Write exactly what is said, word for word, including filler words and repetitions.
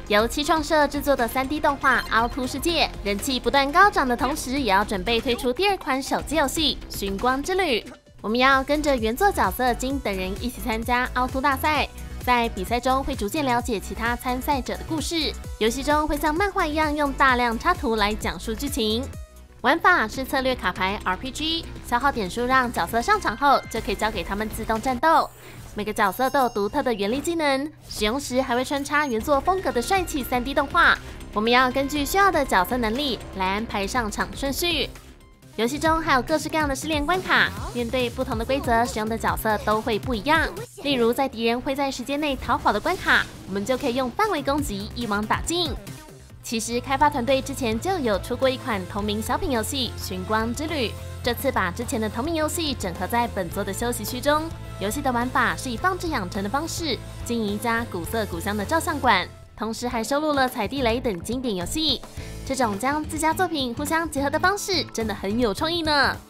由七创社制作的 三 D 动画《凹凸世界》人气不断高涨的同时，也要准备推出第二款手机游戏《寻光之旅》。我们要跟着原作角色金等人一起参加凹凸大赛，在比赛中会逐渐了解其他参赛者的故事。游戏中会像漫画一样用大量插图来讲述剧情。玩法是策略卡牌 R P G， 消耗点数让角色上场后就可以交给他们自动战斗。每个角色都有独特的原力技能，使用时还会穿插原作风格的帅气 三 D 动画。我们要根据需要的角色能力来安排上场顺序。游戏中还有各式各样的试炼关卡，面对不同的规则，使用的角色都会不一样。例如，在敌人会在时间内逃跑的关卡，我们就可以用范围攻击一网打尽。其实，开发团队之前就有出过一款同名小品游戏《寻光之旅》，这次把之前的同名游戏整合在本作的休息区中。游戏的玩法是以放置养成的方式经营一家古色古香的照相馆，同时还收录了踩地雷等经典游戏。这种将自家作品互相结合的方式，真的很有创意呢。